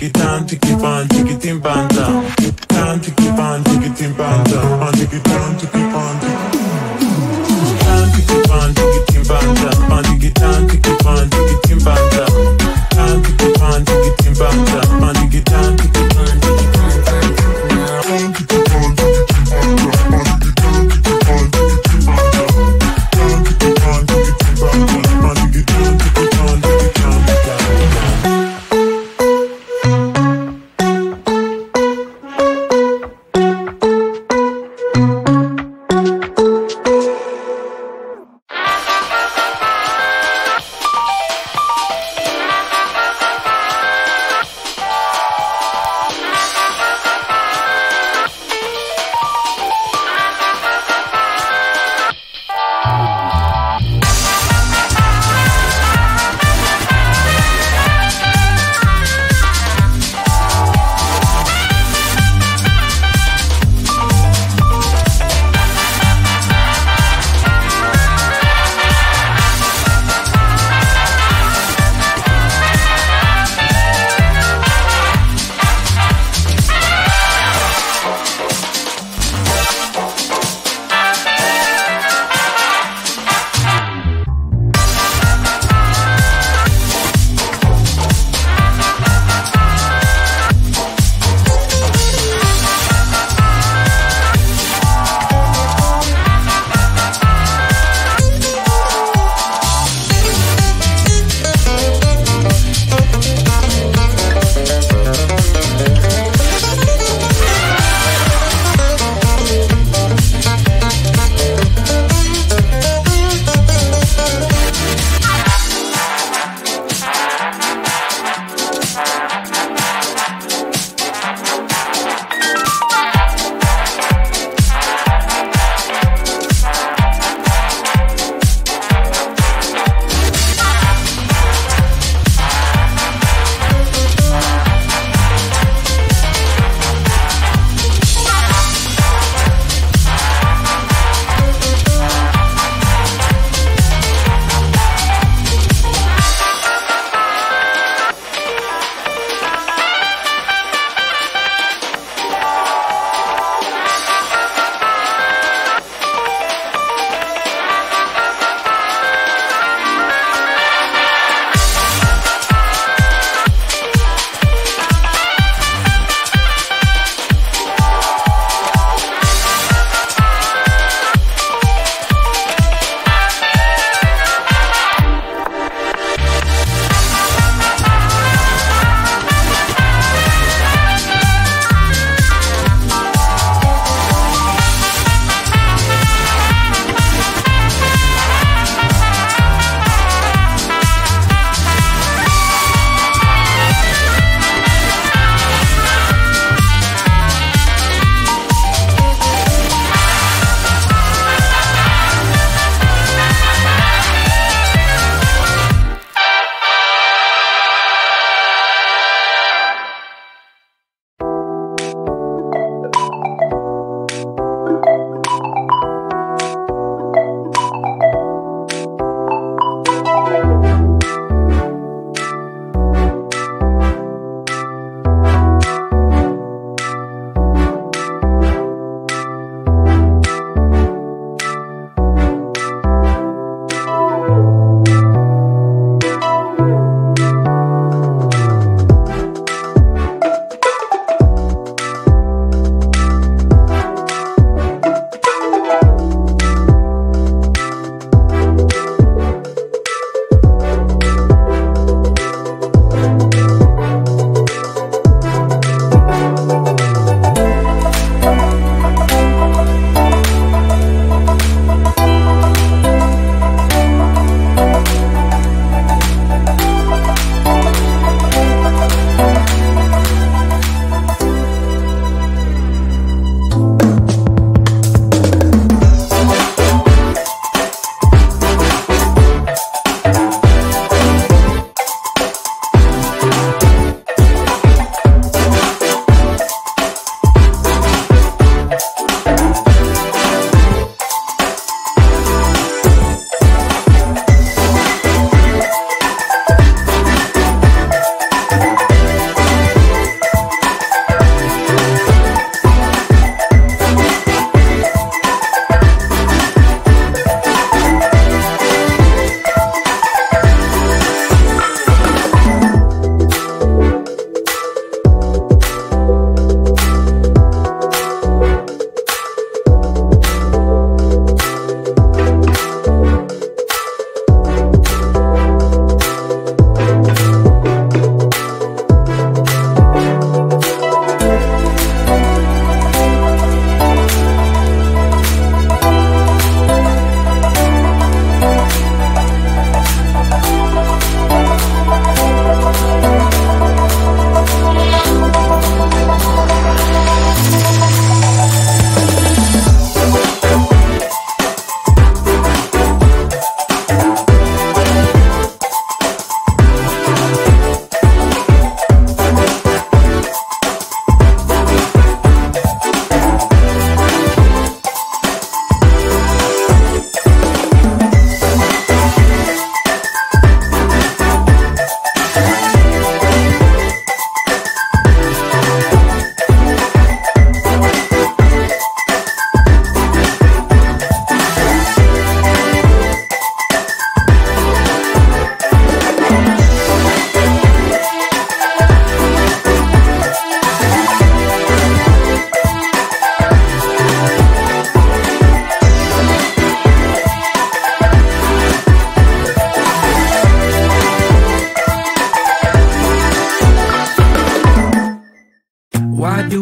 tiki tan, tiki pan, tiki tim panta. Tan, tiki pan, tiki tim panta. Pan, tiki tan, tiki pan, tiki tan, tiki pan, tiki tim panta. Pan, tiki tan, tiki pan, tiki tim panta. Tan, tiki pan, tiki tim panta. Pan, tiki tan, tiki pan, tiki pan, tan, tiki pan, tiki tim panta. Pan, tiki tan, tiki pan, tiki tim panta. Tan, tiki pan, tiki tim panta. Pan, tiki tan, tiki pan, tiki tam, tam.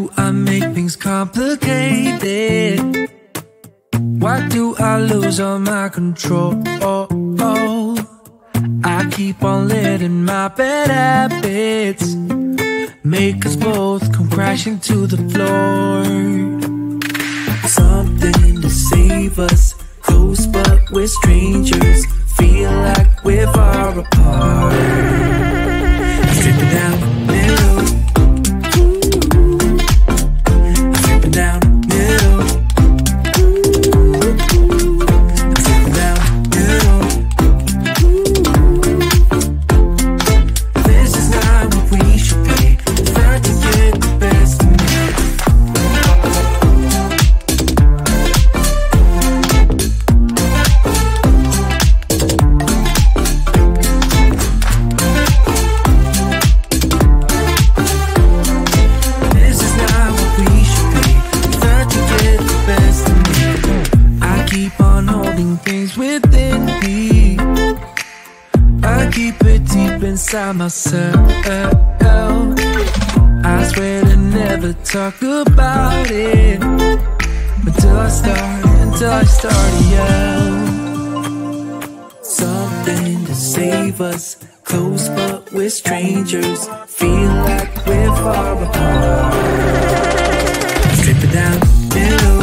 do I make things complicated? Why do I lose all my control? I keep on letting my bad habits make us both come crashing to the floor. Something to save us, close but we're strangers. Feel like we're far apart. Stripping down the middle. Stripping down the middle. Stripping down the middle. This is not what we should be. Trying to get the best of me. Inside myself, I swear to never talk about it until I start to yell. Something to save us, close but we're strangers. Feel like we're far apart. Strip it down, middle.